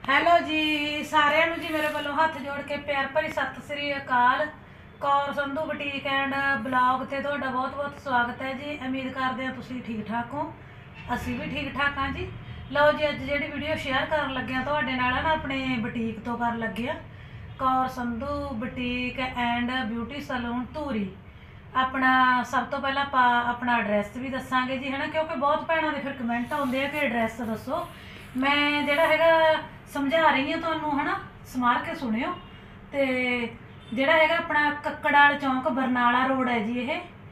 Hello ਜੀ ਸਾਰਿਆਂ ਨੂੰ ਜੀ ਮੇਰੇ ਵੱਲੋਂ ਹੱਥ ਜੋੜ ਕੇ ਪਿਆਰ ਭਰੀ ਸਤਿ ਸ੍ਰੀ ਅਕਾਲ। Kaur Sandhu boutique and blog ਤੇ ਤੁਹਾਡਾ ਬਹੁਤ ਬਹੁਤ ਸਵਾਗਤ ਹੈ ਜੀ। ਉਮੀਦ ਕਰਦੇ ਹਾਂ ਤੁਸੀਂ ਠੀਕ ਠਾਕ ਹੋ, ਅਸੀਂ ਵੀ ਠੀਕ ਠਾਕ ਹਾਂ ਜੀ। ਲਓ ਜੀ ਅੱਜ ਜਿਹੜੀ ਵੀਡੀਓ ਸ਼ੇਅਰ ਕਰਨ ਲੱਗੇ ਹਾਂ ਤੁਹਾਡੇ ਨਾਲ ਨਾ ਆਪਣੇ ਬੁਟੀਕ ਤੋਂ ਕਰਨ ਲੱਗੇ ਹਾਂ। Kaur Sandhu boutique and beauty salon Dhuri. ਆਪਣਾ ਸਭ ਤੋਂ ਪਹਿਲਾਂ ਆਪਾਂ ਆਪਣਾ ਐਡਰੈਸ ਵੀ ਦੱਸਾਂਗੇ ਜੀ, ਹੈ ਨਾ, ਕਿਉਂਕਿ ਬਹੁਤ ਭੈਣਾਂ ਦੇ ਫਿਰ ਕਮੈਂਟ ਆਉਂਦੇ ਆ ਕਿ ਐਡਰੈਸ ਦੱਸੋ। ਮੈਂ ਜਿਹੜਾ ਹੈਗਾ ਸਮਝਾ ਰਹੀ ਹਾਂ ਤੁਹਾਨੂੰ, ਹੈ ਨਾ, ਸਮਾਰ ਕੇ ਸੁਣਿਓ। ਤੇ ਜਿਹੜਾ ਹੈਗਾ ਆਪਣਾ ਕੱਕੜਾਲ ਚੌਂਕ ਬਰਨਾਲਾ ਰੋਡ ਹੈ ਜੀ।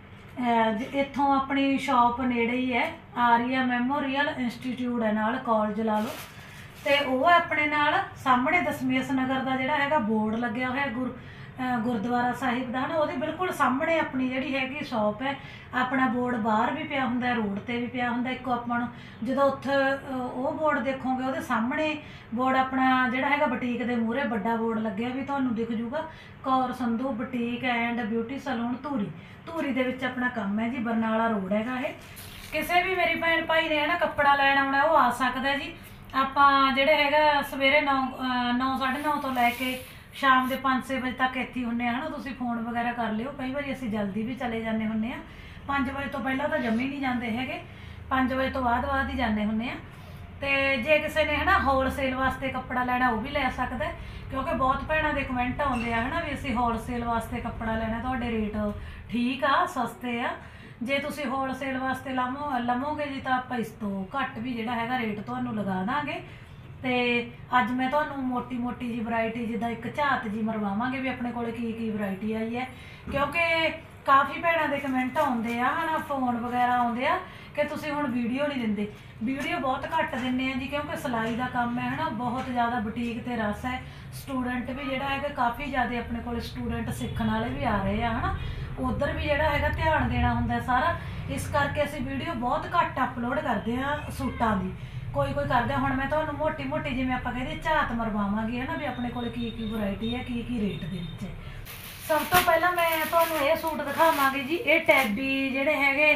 ਇਹ ਇੱਥੋਂ ਆਪਣੀ ਸ਼ਾਪ ਨੇੜੇ ਹੀ ਹੈ। ਆਰੀਆ ਮੈਮੋਰੀਅਲ ਇੰਸਟੀਚਿਊਟ ਹੈ, ਨਾਲ ਕਾਲਜ ਲਾ ਲਓ। ਤੇ ਉਹ ਆਪਣੇ ਨਾਲ ਸਾਹਮਣੇ ਦਸ਼ਮੇਸ਼ ਨਗਰ ਦਾ ਜਿਹੜਾ ਹੈਗਾ ਬੋਰਡ ਲੱਗਿਆ ਹੋਇਆ ਗੁਰਦੁਆਰਾ ਸਾਹਿਬ ਦਾ, ਨਾ, ਉਹਦੇ ਬਿਲਕੁਲ ਸਾਹਮਣੇ ਆਪਣੀ ਜਿਹੜੀ ਹੈਗੀ ਸ਼ਾਪ ਹੈ। ਆਪਣਾ ਬੋਰਡ ਬਾਹਰ ਵੀ ਪਿਆ ਹੁੰਦਾ, ਰੋਡ ਤੇ ਵੀ ਪਿਆ ਹੁੰਦਾ। ਇੱਕੋ ਆਪਾਂ ਨੂੰ ਜਦੋਂ ਉੱਥੇ ਉਹ ਬੋਰਡ ਦੇਖੋਗੇ ਉਹਦੇ ਸਾਹਮਣੇ ਬੋਰਡ ਆਪਣਾ ਜਿਹੜਾ ਹੈਗਾ ਬੁਟੀਕ ਦੇ ਮੂਹਰੇ ਵੱਡਾ ਬੋਰਡ ਲੱਗਿਆ ਵੀ ਤੁਹਾਨੂੰ ਦਿਖ ਜੂਗਾ, Kaur Sandhu boutique and beauty salon Dhuri. Dhuri ਦੇ ਵਿੱਚ ਆਪਣਾ ਕੰਮ ਹੈ ਜੀ, ਬਰਨਾਲਾ ਰੋਡ ਹੈਗਾ ਇਹ। ਕਿਸੇ ਵੀ ਮੇਰੀ ਭੈਣ ਭਾਈ ਨੇ, ਹੈ ਨਾ, ਕੱਪੜਾ ਲੈਣ ਆਉਣਾ ਉਹ ਆ ਸਕਦਾ ਜੀ। ਆਪਾਂ ਜਿਹੜੇ ਹੈਗਾ ਸਵੇਰੇ 9 9:30 ਤੋਂ ਲੈ ਕੇ ਸ਼ਾਮ ਦੇ 5-6 ਵਜੇ ਤੱਕ ਇੱਥੇ ਹੁੰਦੇ ਆ, ਹੈ ਨਾ। ਤੁਸੀਂ ਫੋਨ ਵਗੈਰਾ ਕਰ ਲਿਓ, ਕਈ ਵਾਰੀ ਅਸੀਂ ਜਲਦੀ ਵੀ ਚਲੇ ਜਾਂਦੇ ਹੁੰਦੇ ਆ। 5 ਵਜੇ ਤੋਂ ਪਹਿਲਾਂ ਤਾਂ ਜੰਮੀ ਨਹੀਂ ਜਾਂਦੇ ਹੈਗੇ, 5 ਵਜੇ ਤੋਂ ਬਾਅਦ ਹੀ ਜਾਂਦੇ ਹੁੰਦੇ ਆ। ਤੇ ਜੇ ਕਿਸੇ ਨੇ, ਹੈ ਨਾ, ਹੋਲਸੇਲ ਵਾਸਤੇ ਕੱਪੜਾ ਲੈਣਾ ਉਹ ਵੀ ਲੈ ਸਕਦਾ, ਕਿਉਂਕਿ ਬਹੁਤ ਭੈਣਾਂ ਦੇ ਕਮੈਂਟ ਆਉਂਦੇ ਆ, ਹੈ ਨਾ, ਵੀ ਅਸੀਂ ਹੋਲਸੇਲ ਵਾਸਤੇ ਕੱਪੜਾ ਲੈਣਾ, ਤੁਹਾਡੇ ਰੇਟ ਠੀਕ ਆ, ਸਸਤੇ ਆ। ਜੇ ਤੁਸੀਂ ਹੋਲਸੇਲ ਵਾਸਤੇ ਲਵੋਗੇ ਜੀ ਤਾਂ ਆਪਾਂ ਇਸ ਤੋਂ ਘੱਟ ਵੀ ਜਿਹੜਾ ਹੈਗਾ ਰੇਟ ਤੁਹਾਨੂੰ ਲਗਾ ਦਾਂਗੇ। ਤੇ ਅੱਜ ਮੈਂ ਤੁਹਾਨੂੰ ਮੋਟੀ ਮੋਟੀ ਜੀ ਵੈਰਾਈਟੀ, ਜਿੱਦਾਂ ਇੱਕ ਝਾਤ ਜੀ ਮਰਵਾਵਾਂਗੇ ਵੀ ਆਪਣੇ ਕੋਲ ਕੀ ਵੈਰਾਈਟੀ ਆਈ ਹੈ। ਕਿਉਂਕਿ ਕਾਫੀ ਭੈਣਾਂ ਦੇ ਕਮੈਂਟ ਆਉਂਦੇ ਆ, ਹੈ ਨਾ, ਫੋਨ ਵਗੈਰਾ ਆਉਂਦੇ ਆ ਕਿ ਤੁਸੀਂ ਹੁਣ ਵੀਡੀਓ ਨਹੀਂ ਦਿੰਦੇ। ਵੀਡੀਓ ਬਹੁਤ ਘੱਟ ਦਿੰਦੇ ਆ ਜੀ, ਕਿਉਂਕਿ ਸਿਲਾਈ ਦਾ ਕੰਮ ਹੈ, ਹੈ ਨਾ, ਬਹੁਤ ਜ਼ਿਆਦਾ ਬੁਟੀਕ ਤੇ ਰਸ ਹੈ। ਸਟੂਡੈਂਟ ਵੀ ਜਿਹੜਾ ਹੈਗਾ ਕਾਫੀ ਜ਼ਿਆਦਾ ਆਪਣੇ ਕੋਲ ਸਟੂਡੈਂਟ ਸਿੱਖਣ ਵਾਲੇ ਵੀ ਆ ਰਹੇ ਆ, ਹੈ ਨਾ। ਉੱਧਰ ਵੀ ਜਿਹੜਾ ਹੈਗਾ ਧਿਆਨ ਦੇਣਾ ਹੁੰਦਾ ਸਾਰਾ, ਇਸ ਕਰਕੇ ਅਸੀਂ ਵੀਡੀਓ ਬਹੁਤ ਘੱਟ ਅਪਲੋਡ ਕਰਦੇ ਹਾਂ ਸੂਟਾਂ ਦੀ। ਕੋਈ ਕਰਦੇ ਹੁਣ ਮੈਂ ਤੁਹਾਨੂੰ ਮੋਟੀ ਮੋਟੀ ਜਿਵੇਂ ਆਪਾਂ ਕਹਿੰਦੇ ਝਾਤ ਮਰਵਾਵਾਂਗੀ, ਹੈ ਨਾ, ਵੀ ਆਪਣੇ ਕੋਲ ਕੀ ਵੈਰਾਈਟੀ ਹੈ, ਕੀ ਰੇਟ ਦੇ ਵਿੱਚ ਹੈ। ਸਭ ਤੋਂ ਪਹਿਲਾਂ ਮੈਂ ਤੁਹਾਨੂੰ ਇਹ ਸੂਟ ਦਿਖਾਵਾਂਗੀ ਜੀ। ਇਹ ਟੈਬੀ ਜਿਹੜੇ ਹੈਗੇ,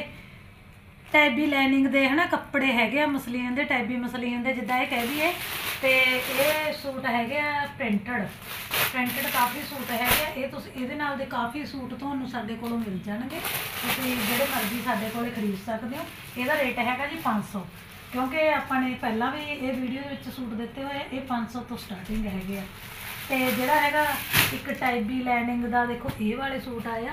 ਟੈਬੀ ਲਾਈਨਿੰਗ ਦੇ, ਹੈ ਨਾ, ਕੱਪੜੇ ਹੈਗੇ ਆ, ਮਸਲੀਨ ਦੇ, ਟੈਬੀ ਮਸਲੀਨ ਦੇ ਜਿੱਦਾਂ ਇਹ ਕਹਿ ਦਈਏ। ਤੇ ਇਹ ਸੂਟ ਹੈਗੇ ਆ ਪ੍ਰਿੰਟਡ ਕਾਫੀ ਸੂਟ ਹੈਗੇ ਆ। ਇਹ ਤੁਸੀਂ ਇਹਦੇ ਨਾਲ ਦੇ ਕਾਫੀ ਸੂਟ ਤੁਹਾਨੂੰ ਸਾਡੇ ਕੋਲੋਂ ਮਿਲ ਜਾਣਗੇ, ਤੁਸੀਂ ਜਿਹੜੇ ਮਰਜ਼ੀ ਸਾਡੇ ਕੋਲੇ ਖਰੀਦ ਸਕਦੇ ਹੋ। ਇਹਦਾ ਰੇਟ ਹੈਗਾ ਜੀ 500, ਕਿਉਂਕਿ ਆਪਾਂ ਨੇ ਪਹਿਲਾਂ ਵੀ ਇਹ ਵੀਡੀਓ ਦੇ ਵਿੱਚ ਸੂਟ ਦਿੱਤੇ ਹੋਏ। ਇਹ 500 ਤੋਂ ਸਟਾਰਟਿੰਗ ਹੈਗੇ ਆ। ਤੇ ਜਿਹੜਾ ਹੈਗਾ ਇੱਕ ਟੈਬੀ ਲਾਈਨਿੰਗ ਦਾ, ਦੇਖੋ ਇਹ ਵਾਲੇ ਸੂਟ ਆਇਆ,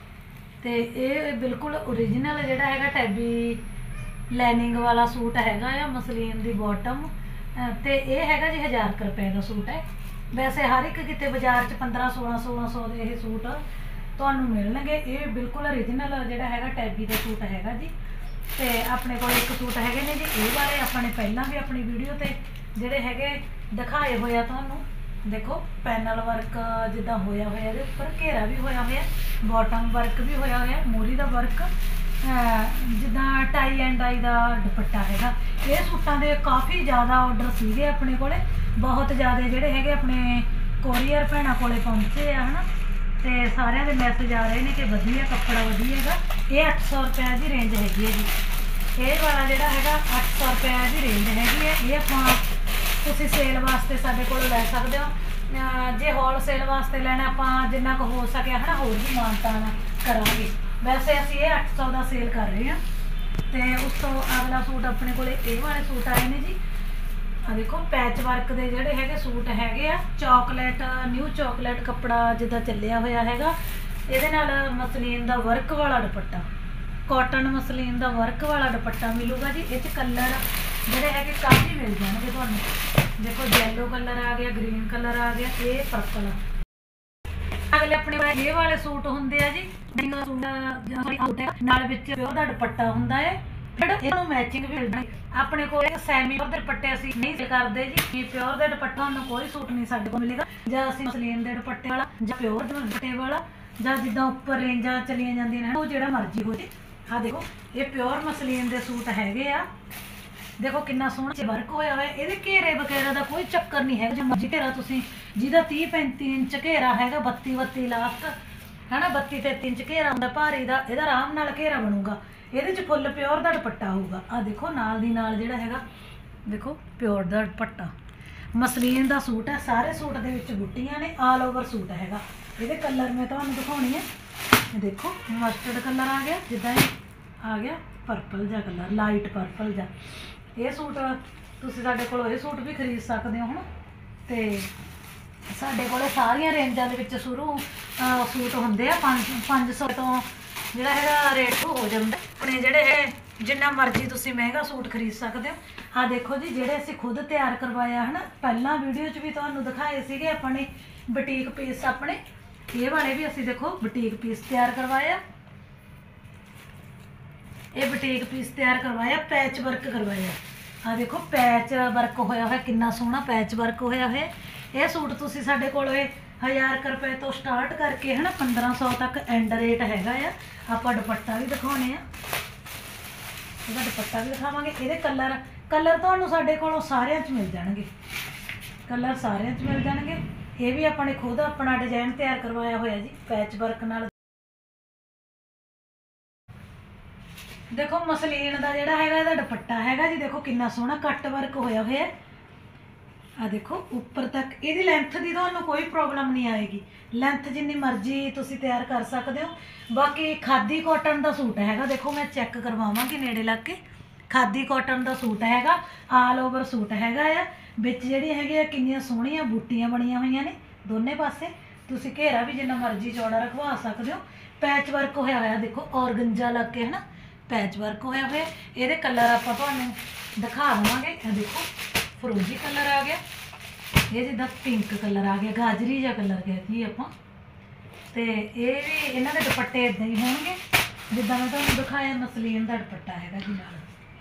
ਤੇ ਇਹ ਬਿਲਕੁਲ ਓਰੀਜਨਲ ਜਿਹੜਾ ਹੈਗਾ ਟੈਬੀ ਲਾਈਨਿੰਗ ਵਾਲਾ ਸੂਟ ਹੈਗਾ ਆ, ਮਸਲੀਨ ਦੀ ਬੋਟਮ। ਤੇ ਇਹ ਹੈਗਾ ਜੀ 1000 ਰੁਪਏ ਦਾ ਸੂਟ ਹੈ। ਵੈਸੇ ਹਰ ਇੱਕ ਕਿਤੇ ਬਾਜ਼ਾਰ 'ਚ 1500-1600 ਦੇ ਇਹ ਸੂਟ ਤੁਹਾਨੂੰ ਮਿਲਣਗੇ। ਇਹ ਬਿਲਕੁਲ ਓਰੀਜਨਲ ਜਿਹੜਾ ਹੈਗਾ ਟੈਬੀ ਦਾ ਸੂਟ ਹੈਗਾ ਜੀ। ਤੇ ਆਪਣੇ ਕੋਲ ਇੱਕ ਸੂਟ ਹੈਗੇ ਨੇ ਜੀ ਇਹ ਵਾਲੇ, ਆਪਾਂ ਨੇ ਪਹਿਲਾਂ ਵੀ ਆਪਣੀ ਵੀਡੀਓ ਤੇ ਜਿਹੜੇ ਹੈਗੇ ਦਿਖਾਏ ਹੋਏ ਆ ਤੁਹਾਨੂੰ। ਦੇਖੋ ਪੈਨਲ ਵਰਕ ਜਿੱਦਾਂ ਹੋਇਆ ਹੋਇਆ, ਇਹਦੇ ਉੱਪਰ ਘੇਰਾ ਵੀ ਹੋਇਆ ਹੋਇਆ, ਬਾਟਮ ਵਰਕ ਵੀ ਹੋਇਆ ਹੋਇਆ, ਮੋਰੀ ਦਾ ਵਰਕ, ਜਿੱਦਾਂ ਟਾਈ ਐਂਡ ਡਾਈ ਦਾ ਦੁਪੱਟਾ ਹੈਗਾ। ਇਹ ਸੂਟਾਂ ਦੇ ਕਾਫੀ ਜ਼ਿਆਦਾ ਆਰਡਰ ਸੀਗੇ ਆਪਣੇ ਕੋਲੇ, ਬਹੁਤ ਜ਼ਿਆਦਾ ਜਿਹੜੇ ਹੈਗੇ ਆਪਣੇ ਕੋਰੀਅਰ ਭੈਣਾਂ ਕੋਲੇ ਪਹੁੰਚੇ ਆ, ਹੈ ਨਾ। ਤੇ ਸਾਰਿਆਂ ਦੇ ਮੈਸੇਜ ਆ ਰਹੇ ਨੇ ਕਿ ਵਧੀਆ ਕੱਪੜਾ, ਵਧੀਆ ਹੈਗਾ। ਇਹ 800 ਰੁਪਏ ਦੀ ਰੇਂਜ ਹੈਗੀ ਹੈ ਜੀ। ਇਹ ਵਾਲਾ ਜਿਹੜਾ ਹੈਗਾ 800 ਰੁਪਏ ਦੀ ਰੇਂਜ ਹੈਗੀ ਹੈ। ਇਹ ਆਪਾਂ ਤੁਸੀਂ ਸੇਲ ਵਾਸਤੇ ਸਾਡੇ ਕੋਲ ਲੈ ਸਕਦੇ ਹੋ। ਜੇ ਹੋਲਸੇਲ ਵਾਸਤੇ ਲੈਣਾ ਆਪਾਂ ਜਿੰਨਾ ਕੁ ਹੋ ਸਕਿਆ, ਹੈ ਨਾ, ਹੋਰ ਵੀ ਮਾਨਤਾਨ ਕਰਾਂਗੇ। ਵੈਸੇ ਅਸੀਂ ਇਹ 800 ਦਾ ਸੇਲ ਕਰ ਰਹੇ ਹਾਂ। ਤੇ ਉਸ ਤੋਂ ਅਗਲਾ ਸੂਟ ਆਪਣੇ ਕੋਲ ਇਹ ਵਾਲੇ ਸੂਟ ਆਏ ਨੇ ਜੀ। ਆ ਦੇਖੋ ਪੈਚ ਵਰਕ ਦੇ ਜਿਹੜੇ ਹੈਗੇ ਸੂਟ ਹੈਗੇ ਆ, ਚਾਕਲੇਟ, ਨਿਊ ਚਾਕਲੇਟ ਕੱਪੜਾ ਜਿੱਦਾਂ ਚੱਲਿਆ ਹੋਇਆ ਹੈਗਾ। ਇਹਦੇ ਨਾਲ ਮਸਲੀਨ ਦਾ ਵਰਕ ਵਾਲਾ ਦੁਪੱਟਾ, ਕਾਟਨ ਮਸਲੀਨ ਦਾ ਵਰਕ ਵਾਲਾ ਦੁਪੱਟਾ ਮਿਲੂਗਾ ਜੀ। ਇਹ 'ਚ ਕਲਰ ਜਿਹੜੇ ਹੈਗੇ ਕਾਫੀ ਮਿਲ ਜਾਣਗੇ ਤੁਹਾਨੂੰ। ਦੇਖੋ ਯੈਲੋ ਕਲਰ ਆ ਗਿਆ, ਗ੍ਰੀਨ ਕਲਰ ਆ ਗਿਆ, ਇਹ ਪਰਪਲ। ਅਗਲੇ ਆਪਣੇ ਕੋਲ ਇਹ ਵਾਲੇ ਸੂਟ ਹੁੰਦੇ ਆ ਜੀ, ਨਾਲ ਵਿੱਚ ਪਿਓਰ ਦਾ ਦੁਪੱਟਾ ਹੁੰਦਾ ਹੈ। ਇਹਨੂੰ ਮੈਚਿੰਗ ਵੀ ਮਿਲਦਾ ਆਪਣੇ ਕੋਲ। ਸੈਮੀ ਪਿਓਰ ਦੇ ਦੁਪੱਟੇ ਅਸੀਂ ਨਹੀਂ ਕਰਦੇ ਜੀ। ਪਿਓਰ ਦੇ ਦੁਪੱਟੇ ਤੁਹਾਨੂੰ ਕੋਈ ਸੂਟ ਨਹੀਂ ਸਾਡੇ ਕੋਲ ਮਿਲੇਗਾ। ਜਾਂ ਅਸੀਂ ਮਸਲੀਨ ਦੇ ਦੁਪੱਟੇ ਵਾਲਾ, ਜਾਂ ਪਿਓਰ ਦੇ ਦੁਪੱਟੇ ਵਾਲਾ, ਜਾਂ ਜਿੱਦਾਂ ਉੱਪਰ ਰੇਂਜਾਂ ਚਲੀਆਂ ਜਾਂਦੀਆਂ ਨੇ, ਉਹ ਜਿਹੜਾ ਮਰਜ਼ੀ ਹੋ ਜੇ। ਆਹ ਦੇਖੋ ਇਹ ਪਿਓਰ ਮਸਲੀਨ ਦੇ ਸੂਟ ਹੈਗੇ ਆ। ਦੇਖੋ ਕਿੰਨਾ ਸੋਹਣਾ ਵਰਕ ਹੋਇਆ ਹੋਇਆ। ਇਹਦੇ ਘੇਰੇ ਵਗੈਰਾ ਦਾ ਕੋਈ ਚੱਕਰ ਨਹੀਂ ਹੈਗਾ। ਜੇ ਮਰਜ਼ੀ ਘੇਰਾ ਤੁਸੀਂ, ਜਿਹਦਾ 30-35 ਇੰਚ ਘੇਰਾ ਹੈਗਾ, 32 ਲਾਸਟ, ਹੈ ਨਾ, 32-33 ਇੰਚ ਘੇਰਾ ਹੁੰਦਾ ਭਾਰੀ ਦਾ, ਇਹਦਾ ਆਰਾਮ ਨਾਲ ਘੇਰਾ ਬਣੂਗਾ। ਇਹਦੇ 'ਚ ਫੁੱਲ ਪਿਓਰ ਦਾ ਦੁਪੱਟਾ ਹੋਊਗਾ। ਆਹ ਦੇਖੋ ਨਾਲ ਦੀ ਨਾਲ ਜਿਹੜਾ ਹੈਗਾ, ਦੇਖੋ ਪਿਓਰ ਦਾ ਦੁਪੱਟਾ। ਮਸਲੀਨ ਦਾ ਸੂਟ ਹੈ। ਸਾਰੇ ਸੂਟ ਦੇ ਵਿੱਚ ਬੁੱਟੀਆਂ ਨੇ, ਆਲ ਓਵਰ ਸੂਟ ਹੈਗਾ। ਇਹਦੇ ਕਲਰ ਮੈਂ ਤੁਹਾਨੂੰ ਦਿਖਾਉਣੀ ਹੈ। ਇਹ ਦੇਖੋ ਮਸਟਰਡ ਕਲਰ ਆ ਗਿਆ, ਜਿੱਦਾਂ ਇਹ ਆ ਗਿਆ ਪਰਪਲ ਜਿਹਾ ਕਲਰ, ਲਾਈਟ ਪਰਪਲ ਜਿਹਾ। ਇਹ ਸੂਟ ਤੁਸੀਂ ਸਾਡੇ ਕੋਲੋਂ ਇਹ ਸੂਟ ਵੀ ਖਰੀਦ ਸਕਦੇ ਹੋ ਹੁਣ। ਤੇ ਸਾਡੇ ਕੋਲੇ ਸਾਰੀਆਂ ਰੇਂਜਾਂ ਦੇ ਵਿੱਚ ਸ਼ੁਰੂ ਸੂਟ ਹੁੰਦੇ ਆ 500 ਤੋਂ ਜਿਹੜਾ ਹੈਗਾ ਰੇਟ ਹੋ ਜਾਂਦਾ। ਆਪਣੇ ਜਿਹੜੇ ਇਹ ਜਿੰਨਾ ਮਰਜ਼ੀ ਤੁਸੀਂ ਮਹਿੰਗਾ ਸੂਟ ਖਰੀਦ ਸਕਦੇ ਹੋ। ਆ ਦੇਖੋ ਜੀ, ਜਿਹੜੇ ਅਸੀਂ ਖੁਦ ਤਿਆਰ ਕਰਵਾਇਆ ਹੈ ਨਾ, ਪਹਿਲਾਂ ਵੀਡੀਓ 'ਚ ਵੀ ਤੁਹਾਨੂੰ ਦਿਖਾਏ ਸੀਗੇ ਆਪਣੇ ਬੁਟੀਕ ਪੀਸ। ਆਪਣੇ ਇਹ ਵਾਲੇ ਵੀ ਅਸੀਂ ਦੇਖੋ ਬੁਟੀਕ ਪੀਸ ਤਿਆਰ ਕਰਵਾਇਆ। ਇਹ ਬੁਟੀਕ ਪੀਸ ਤਿਆਰ ਕਰਵਾਇਆ, ਪੈਚ ਵਰਕ ਕਰਵਾਇਆ। ਆ ਦੇਖੋ ਪੈਚ ਵਰਕ ਹੋਇਆ ਹੋਇਆ, ਕਿੰਨਾ ਸੋਹਣਾ ਪੈਚ ਵਰਕ ਹੋਇਆ ਹੋਇਆ। ਇਹ ਸੂਟ ਤੁਸੀਂ ਸਾਡੇ ਕੋਲ 1000 ਰੁਪਏ ਤੋਂ ਸਟਾਰਟ ਕਰਕੇ ਹੈ ਨਾ 1500 ਤੱਕ ਐਂਡ ਰੇਟ ਹੈਗਾ ਆ। ਆਪਾਂ ਦੁਪੱਟਾ ਵੀ ਦਿਖਾਉਣੇ ਆ, ਇਹਦਾ ਦੁਪੱਟਾ ਵੀ ਦਿਖਾਵਾਂਗੇ। ਇਹਦੇ ਕਲਰ ਤੁਹਾਨੂੰ ਸਾਡੇ ਕੋਲੋਂ ਸਾਰਿਆਂ 'ਚ ਮਿਲ ਜਾਣਗੇ, ਕਲਰ ਸਾਰਿਆਂ 'ਚ ਮਿਲ ਜਾਣਗੇ। ਇਹ ਵੀ ਆਪਾਂ ਨੇ ਖੁਦ ਆਪਣਾ ਡਿਜ਼ਾਈਨ ਤਿਆਰ ਕਰਵਾਇਆ ਹੋਇਆ ਜੀ, ਪੈਚ ਵਰਕ ਨਾਲ। ਦੇਖੋ ਮਸਲੀਨ ਦਾ ਜਿਹੜਾ ਹੈਗਾ ਇਹਦਾ ਦੁਪੱਟਾ ਹੈਗਾ ਜੀ, ਦੇਖੋ ਕਿੰਨਾ ਸੋਹਣਾ ਕੱਟ ਵਰਕ ਹੋਇਆ ਹੋਇਆ। ਆ ਦੇਖੋ ਉੱਪਰ ਤੱਕ ਇਹਦੀ ਲੈਂਥ ਦੀ ਤੁਹਾਨੂੰ ਕੋਈ ਪ੍ਰੋਬਲਮ ਨਹੀਂ ਆਏਗੀ, ਲੈਂਥ ਜਿੰਨੀ ਮਰਜ਼ੀ ਤੁਸੀਂ ਤਿਆਰ ਕਰ ਸਕਦੇ ਹੋ। ਬਾਕੀ ਖਾਦੀ ਕਾਟਨ ਦਾ ਸੂਟ ਹੈਗਾ, ਦੇਖੋ ਮੈਂ ਚੈੱਕ ਕਰਵਾਵਾਂਗੀ ਨੇੜੇ ਲੱਗ ਕੇ। ਖਾਦੀ ਕਾਟਨ ਦਾ ਸੂਟ ਹੈਗਾ, ਆਲ ਓਵਰ ਸੂਟ ਹੈਗਾ ਆ। ਵਿੱਚ ਜਿਹੜੀਆਂ ਹੈਗੀਆਂ ਕਿੰਨੀਆਂ ਸੋਹਣੀਆਂ ਬੂਟੀਆਂ ਬਣੀਆਂ ਹੋਈਆਂ ਨੇ ਦੋਨੇ ਪਾਸੇ। ਤੁਸੀਂ ਘੇਰਾ ਵੀ ਜਿੰਨਾ ਮਰਜ਼ੀ ਚੌੜਾ ਰਖਵਾ ਸਕਦੇ ਹੋ। ਪੈਚ ਵਰਕ ਹੋਇਆ ਹੋਇਆ, ਦੇਖੋ ਔਰਗੰਜਾ ਲੱਗ ਕੇ ਹੈ ਨਾ ਪੈਚ ਵਰਕ ਹੋਇਆ ਹੋਇਆ। ਇਹਦੇ ਕਲਰ ਆਪਾਂ ਤੁਹਾਨੂੰ ਦਿਖਾ ਦੇਵਾਂਗੇ। ਇਹ ਦੇਖੋ ਫਰੋਜੀ ਕਲਰ ਆ ਗਿਆ, ਇਹ ਜਿੱਦਾਂ ਪਿੰਕ ਕਲਰ ਆ ਗਿਆ, ਗਾਜਰੀ ਜਿਹਾ ਕਲਰ ਗਿਆ ਜੀ ਆਪਾਂ। ਤੇ ਇਹ ਵੀ ਇਹਨਾਂ ਦੇ ਦੁਪੱਟੇ ਇਦਾਂ ਹੀ ਹੋਣਗੇ ਜਿੱਦਾਂ ਮੈਂ ਤੁਹਾਨੂੰ ਦਿਖਾਇਆ। ਮਸਲੀਨ ਦਾ ਦੁਪੱਟਾ ਹੈਗਾ ਜੀ ਨਾਲ।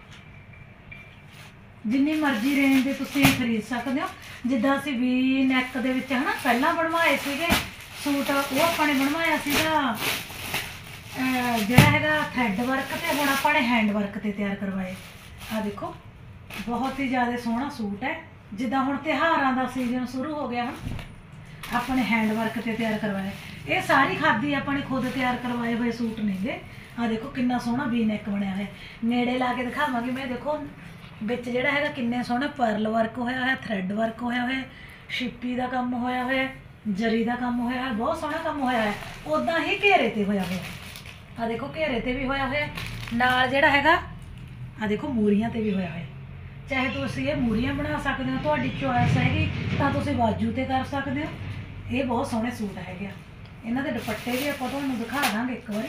ਜਿੰਨੀ ਮਰਜ਼ੀ ਰੇਂਜ ਦੇ ਤੁਸੀਂ ਖਰੀਦ ਸਕਦੇ ਹੋ। ਜਿੱਦਾਂ ਅਸੀਂ ਵੀ ਨੈਕ ਦੇ ਵਿੱਚ ਹੈ ਨਾ ਪਹਿਲਾਂ ਬਣਵਾਏ ਸੀਗੇ ਸੂਟ, ਉਹ ਆਪਾਂ ਨੇ ਬਣਵਾਇਆ ਸੀਗਾ ਜਿਹੜਾ ਹੈਗਾ ਥਰੈਡ ਵਰਕ ਤੇ, ਹੁਣ ਆਪਾਂ ਨੇ ਹੈਂਡ ਵਰਕ ਤੇ ਤਿਆਰ ਕਰਵਾਏ। ਆ ਦੇਖੋ ਬਹੁਤ ਹੀ ਜ਼ਿਆਦਾ ਸੋਹਣਾ ਸੂਟ ਹੈ। ਜਿੱਦਾਂ ਹੁਣ ਤਿਉਹਾਰਾਂ ਦਾ ਸੀਜ਼ਨ ਸ਼ੁਰੂ ਹੋ ਗਿਆ, ਹੁਣ ਆਪਾਂ ਨੇ ਹੈਂਡ ਵਰਕ ਤੇ ਤਿਆਰ ਕਰਵਾਇਆ। ਇਹ ਸਾਰੀ ਖਾਦੀ ਆਪਾਂ ਨੇ ਖੁਦ ਤਿਆਰ ਕਰਵਾਏ ਹੋਏ ਸੂਟ ਨੇਗੇ। ਆ ਦੇਖੋ ਕਿੰਨਾ ਸੋਹਣਾ ਵੀ ਨੈਕ ਬਣਿਆ ਹੋਇਆ, ਨੇੜੇ ਲਾ ਕੇ ਦਿਖਾਵਾਂਗੀ ਮੈਂ। ਦੇਖੋ ਵਿੱਚ ਜਿਹੜਾ ਹੈਗਾ ਕਿੰਨੇ ਸੋਹਣੇ ਪਰਲ ਵਰਕ ਹੋਇਆ ਹੋਇਆ, ਥਰੈਡ ਵਰਕ ਹੋਇਆ ਹੋਇਆ, ਸ਼ਿੱਪੀ ਦਾ ਕੰਮ ਹੋਇਆ ਹੋਇਆ, ਜਰੀ ਦਾ ਕੰਮ ਹੋਇਆ ਹੋਇਆ, ਬਹੁਤ ਸੋਹਣਾ ਕੰਮ ਹੋਇਆ ਹੋਇਆ। ਉੱਦਾਂ ਹੀ ਘੇਰੇ ਤੇ ਹੋਇਆ ਹੋਇਆ। ਆ ਦੇਖੋ ਘੇਰੇ ਤੇ ਵੀ ਹੋਇਆ ਹੋਇਆ, ਨਾਲ ਜਿਹੜਾ ਹੈਗਾ ਆ ਦੇਖੋ ਮੂਰੀਆਂ ਤੇ ਵੀ ਹੋਇਆ ਹੋਇਆ। ਚਾਹੇ ਤੁਸੀਂ ਇਹ ਮੂਰੀਆਂ ਬਣਾ ਸਕਦੇ ਹੋ, ਤੁਹਾਡੀ ਚੋਇਸ ਹੈਗੀ ਤਾਂ ਤੁਸੀਂ ਬਾਜੂ ਤੇ ਕਰ ਸਕਦੇ ਹੋ। ਇਹ ਬਹੁਤ ਸੋਹਣੇ ਸੂਟ ਹੈਗੇ ਆ। ਇਹਨਾਂ ਦੇ ਦੁਪੱਟੇ ਵੀ ਆਪਾਂ ਤੁਹਾਨੂੰ ਦਿਖਾ ਦਾਂਗੇ ਇੱਕ ਵਾਰੀ।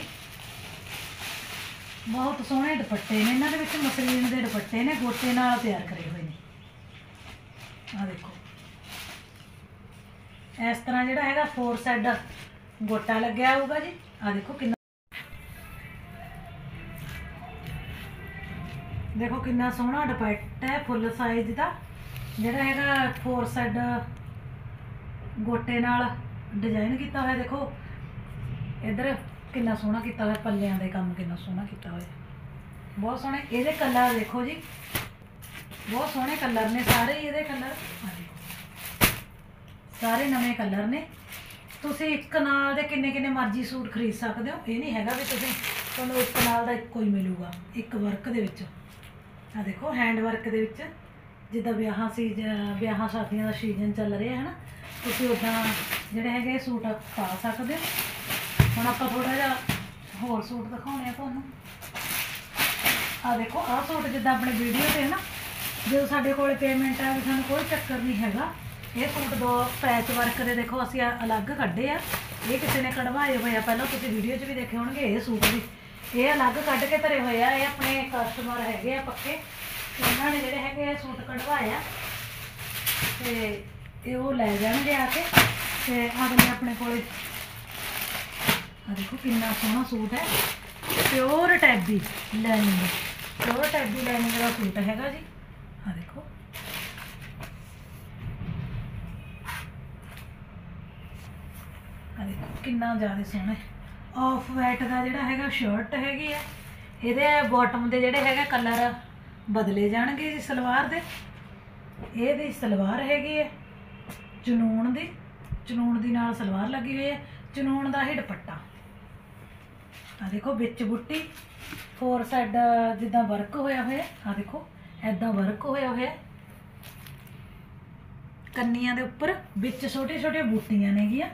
ਬਹੁਤ ਸੋਹਣੇ ਦੁਪੱਟੇ ਨੇ ਇਹਨਾਂ ਦੇ ਵਿੱਚ, ਮਸਲੀਨ ਦੇ ਦੁਪੱਟੇ ਨੇ, ਗੋਟੇ ਨਾਲ ਤਿਆਰ ਕਰੇ ਹੋਏ ਨੇ। ਆ ਦੇਖੋ ਇਸ ਤਰ੍ਹਾਂ ਜਿਹੜਾ ਹੈਗਾ 4 ਸਾਈਡ ਗੋਟਾ ਲੱਗਿਆ ਹੋਊਗਾ ਜੀ। ਆ ਦੇਖੋ ਕਿੰਨਾ, ਦੇਖੋ ਕਿੰਨਾ ਸੋਹਣਾ ਦੁਪੱਟਾ ਹੈ ਫੁੱਲ ਸਾਈਜ਼ ਦਾ, ਜਿਹੜਾ ਹੈਗਾ 4 ਸਾਈਡ ਗੋਟੇ ਨਾਲ ਡਿਜ਼ਾਈਨ ਕੀਤਾ ਹੋਇਆ। ਦੇਖੋ ਇੱਧਰ ਕਿੰਨਾ ਸੋਹਣਾ ਕੀਤਾ ਹੋਇਆ, ਪੱਲਿਆਂ ਦੇ ਕੰਮ ਕਿੰਨਾ ਸੋਹਣਾ ਕੀਤਾ ਹੋਇਆ, ਬਹੁਤ ਸੋਹਣੇ। ਇਹਦੇ ਕਲਰ ਦੇਖੋ ਜੀ, ਬਹੁਤ ਸੋਹਣੇ ਕਲਰ ਨੇ ਸਾਰੇ ਇਹਦੇ ਕਲਰ। ਸਾਰੇ ਨਵੇਂ ਕਲਰ ਨੇ। ਤੁਸੀਂ ਇੱਕ ਨਾਲ ਦੇ ਕਿੰਨੇ ਕਿੰਨੇ ਮਰਜ਼ੀ ਸੂਟ ਖਰੀਦ ਸਕਦੇ ਹੋ। ਇਹ ਨਹੀਂ ਹੈਗਾ ਵੀ ਤੁਹਾਨੂੰ ਇੱਕ ਨਾਲ ਦਾ ਇੱਕੋ ਹੀ ਮਿਲੂਗਾ ਇੱਕ ਵਰਕ ਦੇ ਵਿੱਚ। ਆ ਦੇਖੋ ਹੈਂਡ ਵਰਕ ਦੇ ਵਿੱਚ, ਜਿੱਦਾਂ ਵਿਆਹਾਂ ਸ਼ਾਦੀਆਂ ਦਾ ਸੀਜ਼ਨ ਚੱਲ ਰਿਹਾ ਹੈ ਨਾ, ਤੁਸੀਂ ਉੱਦਾਂ ਜਿਹੜੇ ਹੈਗੇ ਸੂਟ ਪਾ ਸਕਦੇ ਹੋ। ਹੁਣ ਆਪਾਂ ਥੋੜ੍ਹਾ ਜਿਹਾ ਹੋਰ ਸੂਟ ਦਿਖਾਉਣੇ ਆ ਤੁਹਾਨੂੰ। ਆ ਦੇਖੋ ਆਹ ਸੂਟ ਜਿੱਦਾਂ ਆਪਣੇ ਵੀਡੀਓ 'ਤੇ ਹੈ ਨਾ, ਜਦੋਂ ਸਾਡੇ ਕੋਲ ਪੇਮੈਂਟ ਆ ਵੀ ਸਾਨੂੰ ਕੋਈ ਚੱਕਰ ਨਹੀਂ ਹੈਗਾ। ਇਹ ਸੂਟ 2 ਪੈਚ ਵਰਕ ਦੇ ਦੇਖੋ ਅਸੀਂ ਅਲੱਗ ਕੱਢੇ ਆ। ਇਹ ਕਿਸੇ ਨੇ ਕਢਵਾਏ ਹੋਏ ਆ, ਪਹਿਲਾਂ ਤੁਸੀਂ ਵੀਡੀਓ 'ਚ ਵੀ ਦੇਖੇ ਹੋਣਗੇ। ਇਹ ਸੂਟ ਵੀ ਇਹ ਅਲੱਗ ਕੱਢ ਕੇ ਧਰੇ ਹੋਏ ਆ। ਇਹ ਆਪਣੇ ਕਸਟਮਰ ਹੈਗੇ ਆ ਪੱਕੇ, ਉਹਨਾਂ ਨੇ ਜਿਹੜੇ ਹੈਗੇ ਸੂਟ ਕਢਵਾਏ ਆ ਤੇ ਇਹ ਉਹ ਲੈ ਜਾਣਗੇ ਆ ਕੇ। ਤੇ ਅਗਲੇ ਆਪਣੇ ਕੋਲ ਆ ਦੇਖੋ ਕਿੰਨਾ ਸੋਹਣਾ ਸੂਟ ਹੈ, pure tabby lining, pure tabby lining ਦਾ ਸੂਟ ਹੈਗਾ ਜੀ। ਆ ਦੇਖੋ ਕਿੰਨਾ ਜ਼ਿਆਦਾ ਸੋਹਣਾ। ਆਫ ਵਾਈਟ ਦਾ ਜਿਹੜਾ ਹੈਗਾ ਸ਼ਰਟ ਹੈਗੀ ਆ। ਇਹਦੇ ਬਾਟਮ ਦੇ ਜਿਹੜੇ ਹੈਗੇ ਕਲਰ ਬਦਲੇ ਜਾਣਗੇ ਜੀ ਸਲਵਾਰ ਦੇ। ਇਹਦੀ ਸਲਵਾਰ ਹੈਗੀ ਹੈ ਚਨੂਨ ਦੀ, ਚਨੂਨ ਦੀ ਨਾਲ ਸਲਵਾਰ ਲੱਗੀ ਹੋਈ ਹੈ, ਚਨੂਨ ਦਾ ਹੀ ਦੁਪੱਟਾ। ਆ ਦੇਖੋ ਵਿੱਚ ਬੁੱਟੀ 4 ਸਾਈਡ ਜਿੱਦਾਂ ਵਰਕ ਹੋਇਆ ਹੋਇਆ। ਆ ਦੇਖੋ ਐਦਾਂ ਵਰਕ ਹੋਇਆ ਹੋਇਆ। ਕੰਨੀਆਂ ਦੇ ਉੱਪਰ ਵਿੱਚ ਛੋਟੀਆਂ ਛੋਟੀਆਂ ਬੂਟੀਆਂ ਨੇਗੀਆਂ।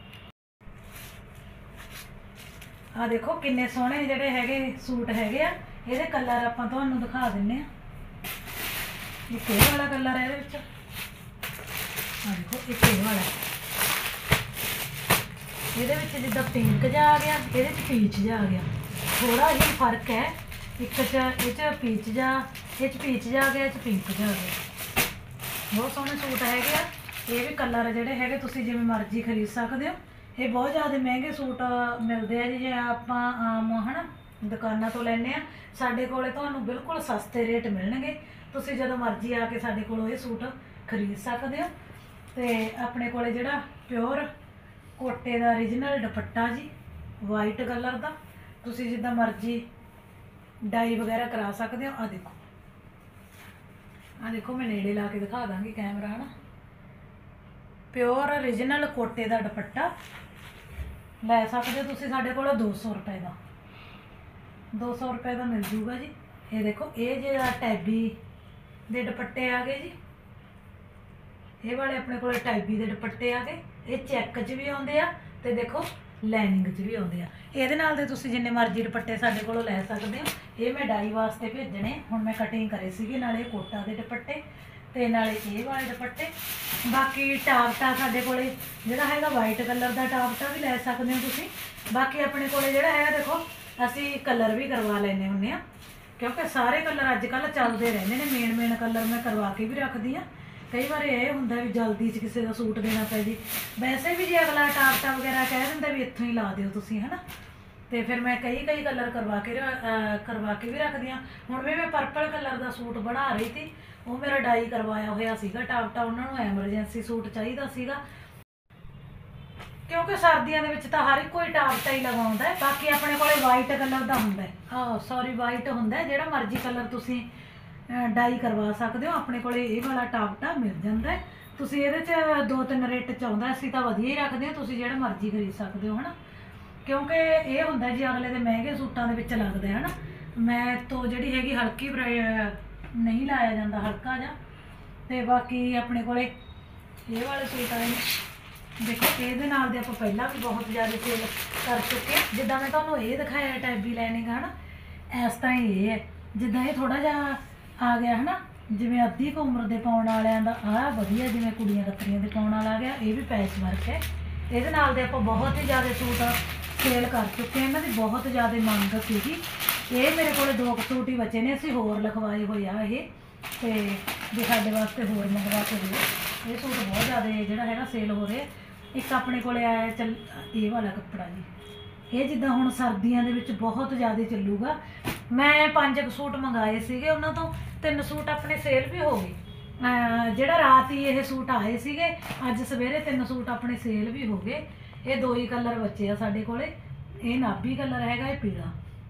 ਆ ਦੇਖੋ ਕਿੰਨੇ ਸੋਹਣੇ ਜਿਹੜੇ ਹੈਗੇ ਸੂਟ ਹੈਗੇ ਆ। ਇਹਦੇ ਕਲਰ ਆਪਾਂ ਤੁਹਾਨੂੰ ਦਿਖਾ ਦਿੰਨੇ ਆ। ਇੱਕ ਇਹ ਵਾਲਾ ਕਲਰ ਹੈ ਇਹਦੇ ਵਿੱਚ, ਆ ਦੇਖੋ ਇੱਕ ਇਹ ਵਾਲਾ। ਇਹਦੇ ਵਿੱਚ ਜਿੱਦਾਂ ਪਿੰਕ ਜਿਹਾ ਆ ਗਿਆ, ਇਹਦੇ ਵਿੱਚ ਪੀਚ ਜਿਹਾ ਆ ਗਿਆ। ਥੋੜਾ ਹੀ ਫਰਕ ਹੈ, ਇੱਕ 'ਚ ਇਹ 'ਚ ਪੀਚ ਜਿਹਾ, ਇਹ 'ਚ ਪੀਚ ਜਿਹਾ ਆ ਗਿਆ, ਇਹ 'ਚ ਪਿੰਕ ਜਿਹਾ ਆ ਗਿਆ। ਬਹੁਤ ਸੋਹਣੇ ਸੂਟ ਹੈਗੇ ਆ। ਇਹ ਵੀ ਕਲਰ ਜਿਹੜੇ ਹੈਗੇ ਤੁਸੀਂ ਜਿਵੇਂ ਮਰਜ਼ੀ ਖਰੀਦ ਸਕਦੇ ਹੋ। ਇਹ ਬਹੁਤ ਜ਼ਿਆਦਾ ਮਹਿੰਗੇ ਸੂਟ ਮਿਲਦੇ ਆ ਜੀ, ਜੇ ਆਪਾਂ ਆਮ ਹੈ ਨਾ ਦੁਕਾਨਾਂ ਤੋਂ ਲੈਂਦੇ ਆ। ਸਾਡੇ ਕੋਲੇ ਤੁਹਾਨੂੰ ਬਿਲਕੁਲ ਸਸਤੇ ਰੇਟ ਮਿਲਣਗੇ। ਤੁਸੀਂ ਜਦੋਂ ਮਰਜ਼ੀ ਆ ਕੇ ਸਾਡੇ ਕੋਲੋਂ ਇਹ ਸੂਟ ਖਰੀਦ ਸਕਦੇ ਹੋ। ਤੇ ਆਪਣੇ ਕੋਲੇ ਜਿਹੜਾ ਪਿਓਰ ਕੋਟੇ ਦਾ ਓਰੀਜਨਲ ਦੁਪੱਟਾ ਜੀ, ਵਾਈਟ ਕਲਰ ਦਾ, ਤੁਸੀਂ ਜਿੱਦਾਂ ਮਰਜ਼ੀ ਡਾਈ ਵਗੈਰਾ ਕਰਾ ਸਕਦੇ ਹੋ। ਆ ਦੇਖੋ, ਆ ਦੇਖੋ ਮੈਂ ਨੇੜੇ ਲਾ ਕੇ ਦਿਖਾ ਦਾਂਗੀ ਕੈਮਰਾ ਹੈ ਨਾ। ਪਿਓਰ ਓਰੀਜਨਲ ਕੋਟੇ ਦਾ ਦੁਪੱਟਾ ਲੈ ਸਕਦੇ ਹੋ ਤੁਸੀਂ ਸਾਡੇ ਕੋਲ 200 ਰੁਪਏ ਦਾ। 200 ਰੁਪਏ ਦਾ ਮਿਲ ਜੂਗਾ ਜੀ। ਇਹ ਦੇਖੋ, ਇਹ ਜਿਹੜਾ ਟੈਬੀ ਦੇ ਦੁਪੱਟੇ ਆ ਗਏ ਜੀ, ਇਹ ਵਾਲੇ ਆਪਣੇ ਕੋਲ ਟੈਬੀ ਦੇ ਦੁਪੱਟੇ ਆ ਗਏ। ਇਹ ਚੈੱਕ 'ਚ ਵੀ ਆਉਂਦੇ ਆ ਤੇ ਦੇਖੋ ਲਾਈਨਿੰਗ 'ਚ ਵੀ ਆਉਂਦੇ ਆ। ਇਹਦੇ ਨਾਲ ਦੇ ਤੁਸੀਂ ਜਿੰਨੇ ਮਰਜ਼ੀ ਦੁਪੱਟੇ ਸਾਡੇ ਕੋਲੋਂ ਲੈ ਸਕਦੇ ਹੋ। ਇਹ ਮੈਂ ਡਾਈ ਵਾਸਤੇ ਭੇਜਣੇ, ਹੁਣ ਮੈਂ ਕਟਿੰਗ ਕਰੇ ਸੀਗੇ, ਨਾਲੇ ਕੋਟਾ ਦੇ ਦੁਪੱਟੇ ਤੇ ਨਾਲੇ ਇਹ ਵਾਲੇ ਦੁਪੱਟੇ। ਬਾਕੀ ਟਾਪਟਾ ਸਾਡੇ ਕੋਲੇ ਜਿਹੜਾ ਹੈਗਾ ਵਾਈਟ ਕਲਰ ਦਾ ਟਾਪਟਾ ਵੀ ਲੈ ਸਕਦੇ ਹੋ ਤੁਸੀਂ। ਬਾਕੀ ਆਪਣੇ ਕੋਲੇ ਜਿਹੜਾ ਹੈਗਾ ਦੇਖੋ, ਅਸੀਂ ਕਲਰ ਵੀ ਕਰਵਾ ਲੈਂਦੇ ਹੁੰਦੇ ਆ, ਕਿਉਂਕਿ ਸਾਰੇ ਕਲਰ ਅੱਜ ਕੱਲ੍ਹ ਚੱਲਦੇ ਰਹਿੰਦੇ ਨੇ। ਮੇਨ ਕਲਰ ਮੈਂ ਕਰਵਾ ਕੇ ਵੀ ਰੱਖਦੀ ਆ। ਕਈ ਵਾਰ ਇਹ ਹੁੰਦਾ ਵੀ ਜਲਦੀ 'ਚ ਕਿਸੇ ਦਾ ਸੂਟ ਦੇਣਾ ਪੈ ਜੀ। ਵੈਸੇ ਵੀ ਜੇ ਅਗਲਾ ਟਾਪਟਾ ਵਗੈਰਾ ਕਹਿ ਦਿੰਦਾ ਵੀ ਇੱਥੋਂ ਹੀ ਲਾ ਦਿਓ ਤੁਸੀਂ ਹੈ ਨਾ, ਤੇ ਫਿਰ ਮੈਂ ਕਈ ਕਲਰ ਕਰਵਾ ਕੇ ਵੀ ਰੱਖਦੀ ਹਾਂ। ਹੁਣ ਵੀ ਮੈਂ ਪਰਪਲ ਕਲਰ ਦਾ ਸੂਟ ਬਣਾ ਰਹੀ ਸੀ, ਉਹ ਮੇਰਾ ਡਾਈ ਕਰਵਾਇਆ ਹੋਇਆ ਸੀਗਾ ਟਾਪਟਾ। ਉਹਨਾਂ ਨੂੰ ਐਮਰਜੈਂਸੀ ਸੂਟ ਚਾਹੀਦਾ ਸੀਗਾ, ਕਿਉਂਕਿ ਸਰਦੀਆਂ ਦੇ ਵਿੱਚ ਤਾਂ ਹਰ ਇੱਕ ਕੋਈ ਟਾਪਟਾ ਹੀ ਲਗਾਉਂਦਾ ਹੈ। ਬਾਕੀ ਆਪਣੇ ਕੋਲੇ ਵਾਈਟ ਕਲਰ ਦਾ ਹੁੰਦਾ, ਵਾਈਟ ਹੁੰਦਾ, ਜਿਹੜਾ ਮਰਜ਼ੀ ਕਲਰ ਤੁਸੀਂ ਡਾਈ ਕਰਵਾ ਸਕਦੇ ਹੋ। ਆਪਣੇ ਕੋਲੇ ਇਹ ਵਾਲਾ ਟਾਪਟਾ ਮਿਲ ਜਾਂਦਾ। ਤੁਸੀਂ ਇਹਦੇ 'ਚ 2-3 ਰੇਟ 'ਚ ਆਉਂਦਾ, ਅਸੀਂ ਤਾਂ ਵਧੀਆ ਹੀ ਰੱਖਦੇ ਹਾਂ। ਤੁਸੀਂ ਜਿਹੜਾ ਮਰਜ਼ੀ ਖਰੀਦ ਸਕਦੇ ਹੋ ਹੈ ਨਾ, ਕਿਉਂਕਿ ਇਹ ਹੁੰਦਾ ਜੀ ਅਗਲੇ ਦੇ ਮਹਿੰਗੇ ਸੂਟਾਂ ਦੇ ਵਿੱਚ ਲੱਗਦਾ ਹੈ ਨਾ। ਮੈਂ ਤੋਂ ਜਿਹੜੀ ਹੈਗੀ ਹਲਕੀ ਨਹੀਂ ਲਾਇਆ ਜਾਂਦਾ, ਹਲਕਾ ਜਿਹਾ। ਤੇ ਬਾਕੀ ਆਪਣੇ ਕੋਲੇ ਇਹ ਵਾਲੇ ਸੂਟ ਆਏ ਨੇ, ਦੇਖੋ ਇਹਦੇ ਨਾਲ ਦੇ ਆਪਾਂ ਪਹਿਲਾਂ ਵੀ ਬਹੁਤ ਜ਼ਿਆਦਾ ਸੇਲ ਕਰ ਚੁੱਕੇ। ਜਿੱਦਾਂ ਮੈਂ ਤੁਹਾਨੂੰ ਇਹ ਦਿਖਾਇਆ ਟੈਬੀ ਲਾਈਨਿੰਗ ਹੈ ਨਾ, ਇਸ ਤਰ੍ਹਾਂ ਹੀ ਇਹ ਹੈ। ਜਿੱਦਾਂ ਇਹ ਥੋੜ੍ਹਾ ਜਿਹਾ ਆ ਗਿਆ ਹੈ ਨਾ, ਜਿਵੇਂ ਅੱਧੀ ਕੁ ਉਮਰ ਦੇ ਪਾਉਣ ਵਾਲਿਆਂ ਦਾ ਆਹ ਵਧੀਆ, ਜਿਵੇਂ ਕੁੜੀਆਂ ਕੱਤਰੀਆਂ ਦੇ ਪਾਉਣ ਵਾਲਾ ਆ ਗਿਆ। ਇਹ ਵੀ ਪੈਚ ਵਰਕ ਹੈ। ਇਹਦੇ ਨਾਲ ਦੇ ਆਪਾਂ ਬਹੁਤ ਹੀ ਜ਼ਿਆਦਾ ਸੂਟ ਸੇਲ ਕਰ ਚੁੱਕੇ ਹਾਂ। ਇਹਨਾਂ ਦੀ ਬਹੁਤ ਜ਼ਿਆਦਾ ਮੰਗ ਸੀਗੀ। ਇਹ ਮੇਰੇ ਕੋਲ 2 ਸੂਟ ਹੀ ਬਚੇ ਨੇ, ਅਸੀਂ ਹੋਰ ਲਿਖਵਾਏ ਹੋਏ ਆ ਇਹ, ਤੇ ਜੇ ਸਾਡੇ ਵਾਸਤੇ ਹੋਰ ਮੰਗਵਾ ਕੇ ਦਿਓ। ਇਹ ਸੂਟ ਬਹੁਤ ਜ਼ਿਆਦਾ ਜਿਹੜਾ ਹੈਗਾ ਸੇਲ ਹੋ ਰਿਹਾ। ਇੱਕ ਆਪਣੇ ਕੋਲ ਆਇਆ ਇਹ ਵਾਲਾ ਕੱਪੜਾ ਜੀ, ਇਹ ਜਿੱਦਾਂ ਹੁਣ ਸਰਦੀਆਂ ਦੇ ਵਿੱਚ ਬਹੁਤ ਜ਼ਿਆਦਾ ਚੱਲੂਗਾ। ਮੈਂ 5 ਸੂਟ ਮੰਗਾਏ ਸੀਗੇ ਉਹਨਾਂ ਤੋਂ, 3 ਸੂਟ ਆਪਣੇ ਸੇਲ ਵੀ ਹੋ ਗਏ। ਜਿਹੜਾ ਰਾਤ ਹੀ ਇਹ ਸੂਟ ਆਏ ਸੀਗੇ, ਅੱਜ ਸਵੇਰੇ 3 ਸੂਟ ਆਪਣੇ ਸੇਲ ਵੀ ਹੋ ਗਏ। ਇਹ 2 ਹੀ ਕਲਰ ਬੱਚੇ ਆ ਸਾਡੇ ਕੋਲੇ। ਇਹ ਨਾਭੀ ਕਲਰ ਹੈਗਾ, ਇਹ ਪੀਲਾ,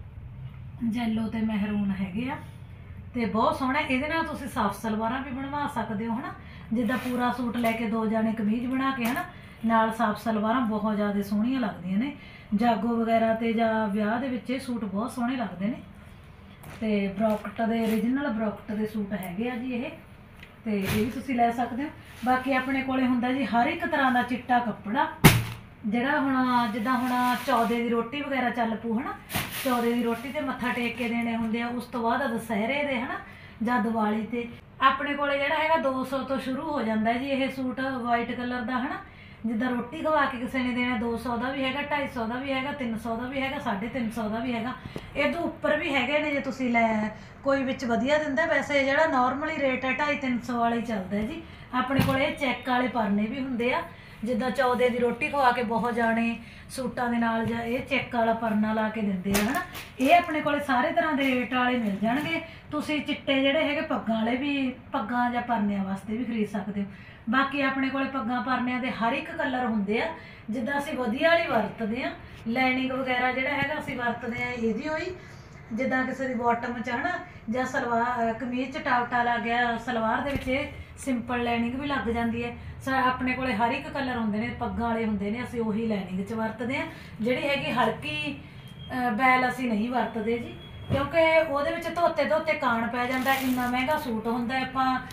ਜੈਲੋ ਤੇ ਮਹਿਰੂਨ ਹੈਗੇ ਆ, ਤੇ ਬਹੁਤ ਸੋਹਣਾ। ਇਹਦੇ ਨਾਲ ਤੁਸੀਂ ਸਾਫ ਸਲਵਾਰਾਂ ਵੀ ਬਣਵਾ ਸਕਦੇ ਹੋ ਹੈ ਨਾ। ਜਿੱਦਾਂ ਪੂਰਾ ਸੂਟ ਲੈ ਕੇ 2 ਜਾਣੇ ਕਮੀਜ਼ ਬਣਾ ਕੇ ਹੈ ਨਾ, ਨਾਲ ਸਾਫ ਸਲਵਾਰਾਂ ਬਹੁਤ ਜ਼ਿਆਦਾ ਸੋਹਣੀਆਂ ਲੱਗਦੀਆਂ ਨੇ। ਜਾਗੋ ਵਗੈਰਾ ਤੇ ਜਾਂ ਵਿਆਹ ਦੇ ਵਿੱਚ ਇਹ ਸੂਟ ਬਹੁਤ ਸੋਹਣੇ ਲੱਗਦੇ ਨੇ। ਤੇ ਬਰੋਕਟ ਦੇ ਓਰੀਜਨਲ ਬਰੋਕਟ ਦੇ ਸੂਟ ਹੈਗੇ ਆ ਜੀ ਇਹ, ਤੇ ਇਹ ਵੀ ਤੁਸੀਂ ਲੈ ਸਕਦੇ ਹੋ। ਬਾਕੀ ਆਪਣੇ ਕੋਲੇ ਹੁੰਦਾ ਜੀ ਹਰ ਇੱਕ ਤਰ੍ਹਾਂ ਦਾ ਚਿੱਟਾ ਕੱਪੜਾ, ਜਿਹੜਾ ਹੁਣ ਜਿੱਦਾਂ ਹੁਣ ਚੌਦੇ ਦੀ ਰੋਟੀ ਵਗੈਰਾ ਚੱਲ ਪੂ ਹੈ ਨਾ, ਚੌਦੇ ਦੀ ਰੋਟੀ ਤੇ ਮੱਥਾ ਟੇਕ ਕੇ ਦੇਣੇ ਹੁੰਦੇ ਆ। ਉਸ ਤੋਂ ਬਾਅਦ ਦੁਸਹਿਰੇ ਦੇ ਹੈ ਨਾ, ਜਾਂ ਦੀਵਾਲੀ ਤੇ ਆਪਣੇ ਕੋਲੇ ਜਿਹੜਾ ਹੈਗਾ 200 ਤੋਂ ਸ਼ੁਰੂ ਹੋ ਜਾਂਦਾ ਜੀ ਇਹ ਸੂਟ ਵਾਈਟ ਕਲਰ ਦਾ ਹੈ ਨਾ। ਜਿੱਦਾਂ ਰੋਟੀ ਖਵਾ ਕੇ ਕਿਸੇ ਨੇ ਦੇਣਾ 200 ਦਾ ਵੀ ਹੈਗਾ, 250 ਦਾ ਵੀ ਹੈਗਾ, 300 ਦਾ ਵੀ ਹੈਗਾ, 350 ਦਾ ਵੀ ਹੈਗਾ। ਇਹ ਤੋਂ ਉੱਪਰ ਵੀ ਹੈਗੇ ਨੇ ਜੇ ਤੁਸੀਂ ਲੈ ਕੋਈ ਵਿੱਚ ਵਧੀਆ ਦਿੰਦਾ। ਵੈਸੇ ਜਿਹੜਾ ਨਾਰਮਲੀ ਰੇਟ ਹੈ 250-300 ਵਾਲਾ ਹੀ ਚੱਲਦਾ ਜੀ। ਆਪਣੇ ਕੋਲ ਇਹ ਚੈੱਕ ਵਾਲੇ ਪਰਨੇ ਵੀ ਹੁੰਦੇ ਆ, ਜਿੱਦਾਂ ਚੌਦੇ ਦੀ ਰੋਟੀ ਖਵਾ ਕੇ ਬਹੁਤ ਜਾਣੇ ਸੂਟਾਂ ਦੇ ਨਾਲ ਜਾਂ ਇਹ ਚੈੱਕ ਵਾਲਾ ਪਰਨਾ ਲਾ ਕੇ ਦਿੰਦੇ ਆ ਹੈ ਨਾ। ਇਹ ਆਪਣੇ ਕੋਲੇ ਸਾਰੇ ਤਰ੍ਹਾਂ ਦੇ ਰੇਟ ਵਾਲੇ ਮਿਲ ਜਾਣਗੇ। ਤੁਸੀਂ ਚਿੱਟੇ ਜਿਹੜੇ ਹੈਗੇ ਪੱਗਾਂ ਵਾਲੇ ਵੀ, ਪੱਗਾਂ ਜਾਂ ਪਰਨਿਆਂ ਵਾਸਤੇ ਵੀ ਖਰੀਦ ਸਕਦੇ ਹੋ। ਬਾਕੀ ਆਪਣੇ ਕੋਲੇ ਪੱਗਾਂ ਪਰਨਿਆਂ ਦੇ ਹਰ ਇੱਕ ਕਲਰ ਹੁੰਦੇ ਆ। ਜਿੱਦਾਂ ਅਸੀਂ ਵਧੀਆ ਵਾਲੀ ਵਰਤਦੇ ਆ, ਲਾਈਨਿੰਗ ਵਗੈਰਾ ਜਿਹੜਾ ਹੈਗਾ ਅਸੀਂ ਵਰਤਦੇ ਆ ਇਹਦੀ ਹੋਈ। ਜਿੱਦਾਂ ਕਿਸੇ ਦੀ ਬਾਟਮ 'ਚ ਹੈ ਨਾ, ਜਾਂ ਸਲਵਾਰ ਕਮੀਜ਼ 'ਚ ਟਾਪਟਾ ਲੱਗ ਗਿਆ, ਸਲਵਾਰ ਦੇ ਵਿੱਚ ਇਹ ਸਿੰਪਲ ਲਾਈਨਿੰਗ ਵੀ ਲੱਗ ਜਾਂਦੀ ਹੈ। ਆਪਣੇ ਕੋਲੇ ਹਰ ਇੱਕ ਕਲਰ ਹੁੰਦੇ ਨੇ, ਪੱਗਾਂ ਵਾਲੇ ਹੁੰਦੇ ਨੇ, ਅਸੀਂ ਉਹੀ ਲਾਈਨਿੰਗ 'ਚ ਵਰਤਦੇ ਹਾਂ। ਜਿਹੜੀ ਹੈਗੀ ਹਲਕੀ ਬੈਲ ਅਸੀਂ ਨਹੀਂ ਵਰਤਦੇ ਜੀ, ਕਿਉਂਕਿ ਉਹਦੇ ਵਿੱਚ ਧੋਤੇ ਕਾਣ ਪੈ ਜਾਂਦਾ। ਇੰਨਾ ਮਹਿੰਗਾ ਸੂਟ ਹੁੰਦਾ, ਆਪਾਂ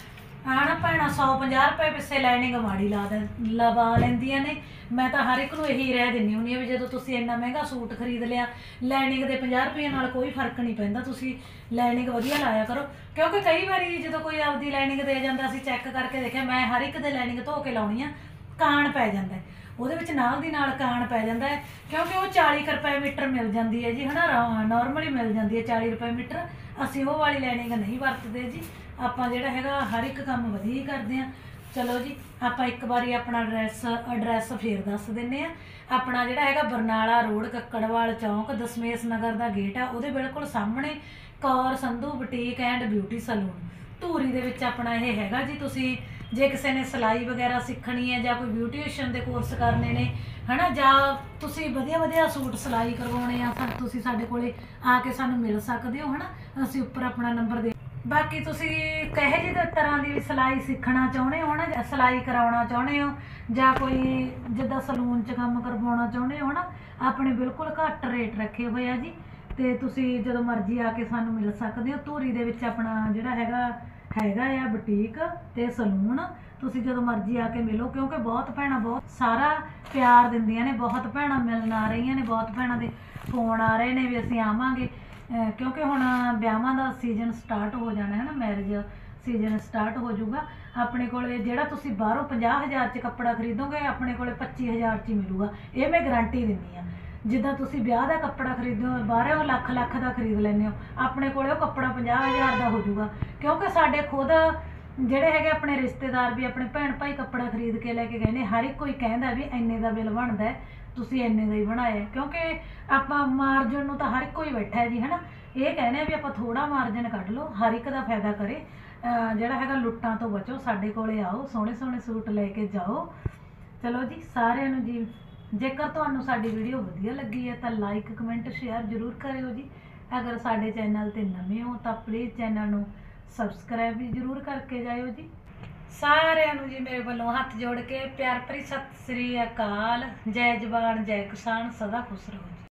ਨਾ ਭੈਣਾਂ 150 ਰੁਪਏ ਪਿੱਛੇ ਲਾਈਨਿੰਗ ਮਾੜੀ ਲਵਾ ਲੈਂਦੀਆਂ ਨੇ। ਮੈਂ ਤਾਂ ਹਰ ਇੱਕ ਨੂੰ ਇਹੀ ਰਹਿ ਦਿੰਦੀ ਹੁੰਦੀ ਹਾਂ ਵੀ ਜਦੋਂ ਤੁਸੀਂ ਇੰਨਾ ਮਹਿੰਗਾ ਸੂਟ ਖਰੀਦ ਲਿਆ, ਲਾਈਨਿੰਗ ਦੇ 50 ਰੁਪਏ ਨਾਲ ਕੋਈ ਫਰਕ ਨਹੀਂ ਪੈਂਦਾ, ਤੁਸੀਂ ਲਾਈਨਿੰਗ ਵਧੀਆ ਲਾਇਆ ਕਰੋ। ਕਿਉਂਕਿ ਕਈ ਵਾਰੀ ਜਦੋਂ ਕੋਈ ਆਪਦੀ ਲਾਈਨਿੰਗ ਦੇ ਜਾਂਦਾ, ਅਸੀਂ ਚੈੱਕ ਕਰਕੇ ਦੇਖਿਆ, ਮੈਂ ਹਰ ਇੱਕ ਦੇ ਲਾਈਨਿੰਗ ਧੋ ਕੇ ਲਾਉਣੀ ਆ, ਕਾਣ ਪੈ ਜਾਂਦਾ ਉਹਦੇ ਵਿੱਚ, ਨਾਲ ਦੀ ਨਾਲ ਕਾਣ ਪੈ ਜਾਂਦਾ ਹੈ। ਕਿਉਂਕਿ ਉਹ 40 ਰੁਪਏ ਮੀਟਰ ਮਿਲ ਜਾਂਦੀ ਹੈ ਜੀ, ਹੈ ਨਾ, ਨੋਰਮਲੀ ਮਿਲ ਜਾਂਦੀ ਹੈ 40 ਰੁਪਏ ਮੀਟਰ। ਅਸੀਂ ਉਹ ਵਾਲੀ ਲਾਈਨਿੰਗ ਨਹੀਂ ਵਰਤਦੇ ਜੀ, ਆਪਾਂ ਜਿਹੜਾ ਹੈਗਾ ਹਰ ਇੱਕ ਕੰਮ ਵਧੀਆ ਹੀ ਕਰਦੇ ਹਾਂ। ਚਲੋ ਜੀ, ਆਪਾਂ ਇੱਕ ਵਾਰੀ ਆਪਣਾ ਐਡਰੈਸ ਫੇਰ ਦੱਸ ਦਿੰਦੇ ਹਾਂ। ਆਪਣਾ ਜਿਹੜਾ ਹੈਗਾ ਬਰਨਾਲਾ ਰੋਡ, ਕੱਕੜਵਾਲ ਚੌਂਕ, ਦਸ਼ਮੇਸ਼ ਨਗਰ ਦਾ ਗੇਟ ਆ, ਉਹਦੇ ਬਿਲਕੁਲ ਸਾਹਮਣੇ Kaur Sandhu boutique and beauty salon Dhuri ਦੇ ਵਿੱਚ ਆਪਣਾ ਇਹ ਹੈਗਾ ਜੀ। ਤੁਸੀਂ ਜੇ ਕਿਸੇ ਨੇ ਸਿਲਾਈ ਵਗੈਰਾ ਸਿੱਖਣੀ ਹੈ ਜਾਂ ਕੋਈ ਬਿਊਟੀਸ਼ਨ ਦੇ ਕੋਰਸ ਕਰਨੇ ਨੇ, ਹੈ ਨਾ, ਜਾਂ ਤੁਸੀਂ ਵਧੀਆ ਵਧੀਆ ਸੂਟ ਸਿਲਾਈ ਕਰਵਾਉਣੇ ਆ, ਤੁਸੀਂ ਸਾਡੇ ਕੋਲੇ ਆ ਕੇ ਸਾਨੂੰ ਮਿਲ ਸਕਦੇ ਹੋ, ਹੈ ਨਾ। ਅਸੀਂ ਉੱਪਰ ਆਪਣਾ ਨੰਬਰ ਦੇ, ਬਾਕੀ ਤੁਸੀਂ ਕਹੇ ਜਿਹੇ ਤਰ੍ਹਾਂ ਦੀ ਸਿਲਾਈ ਸਿੱਖਣਾ ਚਾਹੁੰਦੇ ਹੋ ਨਾ, ਸਿਲਾਈ ਕਰਾਉਣਾ ਚਾਹੁੰਦੇ ਹੋ, ਜਾਂ ਕੋਈ ਜਿੱਦਾਂ ਸਲੂਨ 'ਚ ਕੰਮ ਕਰਵਾਉਣਾ ਚਾਹੁੰਦੇ ਹੋ ਨਾ, ਆਪਣੇ ਬਿਲਕੁਲ ਘੱਟ ਰੇਟ ਰੱਖੇ ਹੋਏ ਆ ਜੀ। ਤੇ ਤੁਸੀਂ ਜਦੋਂ ਮਰਜ਼ੀ ਆ ਕੇ ਸਾਨੂੰ ਮਿਲ ਸਕਦੇ ਹੋ। ਧੂਰੀ ਦੇ ਵਿੱਚ ਆਪਣਾ ਜਿਹੜਾ ਹੈਗਾ ਆ ਬੁਟੀਕ ਤੇ ਸਲੂਨ। ਤੁਸੀਂ ਜਦੋਂ ਮਰਜ਼ੀ ਆ ਕੇ ਮਿਲੋ, ਕਿਉਂਕਿ ਬਹੁਤ ਭੈਣਾਂ ਬਹੁਤ ਸਾਰਾ ਪਿਆਰ ਦਿੰਦੀਆਂ ਨੇ, ਬਹੁਤ ਭੈਣਾਂ ਮਿਲਣ ਆ ਰਹੀਆਂ ਨੇ, ਬਹੁਤ ਭੈਣਾਂ ਦੇ ਫੋਨ ਆ ਰਹੇ ਨੇ ਵੀ ਅਸੀਂ ਆਵਾਂਗੇ। ਕਿਉਂਕਿ ਹੁਣ ਵਿਆਹਾਂ ਦਾ ਸੀਜ਼ਨ ਸਟਾਰਟ ਹੋ ਜਾਣਾ ਹੈ ਨਾ, ਮੈਰਿਜ ਸੀਜ਼ਨ ਸਟਾਰਟ ਹੋ ਜਾਊਗਾ। ਆਪਣੇ ਕੋਲ ਜਿਹੜਾ ਤੁਸੀਂ ਬਾਹਰੋਂ 50,000 'ਚ ਕੱਪੜਾ ਖਰੀਦੋਗੇ, ਆਪਣੇ ਕੋਲੇ 25,000 'ਚ ਹੀ ਮਿਲੂਗਾ, ਇਹ ਮੈਂ ਗਰੰਟੀ ਦਿੰਦੀ ਹਾਂ। ਜਿੱਦਾਂ ਤੁਸੀਂ ਵਿਆਹ ਦਾ ਕੱਪੜਾ ਖਰੀਦਦੇ ਹੋ, ਬਾਹਰੋਂ ਲੱਖ ਲੱਖ ਦਾ ਖਰੀਦ ਲੈਂਦੇ ਹੋ, ਆਪਣੇ ਕੋਲੇ ਉਹ ਕੱਪੜਾ 50,000 ਦਾ ਹੋ ਜਾਊਗਾ। ਕਿਉਂਕਿ ਸਾਡੇ ਖੁਦ ਜਿਹੜੇ ਹੈਗੇ ਆਪਣੇ ਰਿਸ਼ਤੇਦਾਰ ਵੀ ਆਪਣੇ ਭੈਣ ਭਾਈ ਕੱਪੜਾ ਖਰੀਦ ਕੇ ਲੈ ਕੇ ਗਏ ਨੇ, ਹਰ ਇੱਕ ਕੋਈ ਕਹਿੰਦਾ ਵੀ ਇੰਨੇ ਦਾ ਬਿੱਲ ਬਣਦਾ, ਤੁਸੀਂ ਇੰਨੇ ਦਾ ਹੀ ਬਣਾਇਆ। ਕਿਉਂਕਿ ਆਪਾਂ ਮਾਰਜਨ ਨੂੰ ਤਾਂ ਹਰ ਇੱਕ ਕੋਈ ਬੈਠਾ ਹੈ ਜੀ, ਹੈ ਨਾ। ਇਹ ਕਹਿੰਦੇ ਵੀ ਆਪਾਂ ਥੋੜਾ ਮਾਰਜਨ ਕੱਢ ਲਓ, ਹਰ ਇੱਕ ਦਾ ਫਾਇਦਾ ਕਰੇ। ਜਿਹੜਾ ਹੈਗਾ ਲੁੱਟਾਂ ਤੋਂ ਬਚੋ, ਸਾਡੇ ਕੋਲੇ ਆਓ, ਸੋਹਣੇ ਸੋਹਣੇ ਸੂਟ ਲੈ ਕੇ ਜਾਓ। ਚਲੋ ਜੀ, ਸਾਰਿਆਂ ਨੂੰ ਜੀ, ਜੇਕਰ ਤੁਹਾਨੂੰ ਸਾਡੀ ਵੀਡੀਓ ਵਧੀਆ ਲੱਗੀ ਹੈ ਤਾਂ ਲਾਈਕ ਕਮੈਂਟ ਸ਼ੇਅਰ ਜ਼ਰੂਰ ਕਰਿਓ ਜੀ। ਅਗਰ ਸਾਡੇ ਚੈਨਲ ਤੇ ਨਵੇਂ ਹੋ ਤਾਂ ਪਲੀਜ਼ ਚੈਨਲ ਨੂੰ ਸਬਸਕ੍ਰਾਈਬ ਵੀ ਜ਼ਰੂਰ ਕਰਕੇ ਜਾਇਓ ਜੀ। ਸਾਰਿਆਂ ਨੂੰ ਜੀ ਮੇਰੇ ਵੱਲੋਂ ਹੱਥ ਜੋੜ ਕੇ ਪਿਆਰ ਭਰੀ ਸਤਿ ਸ੍ਰੀ ਅਕਾਲ। ਜੈ ਜਵਾਨ ਜੈ ਕਿਸਾਨ, ਸਦਾ ਖੁਸ਼ ਰਹੋ ਜੀ।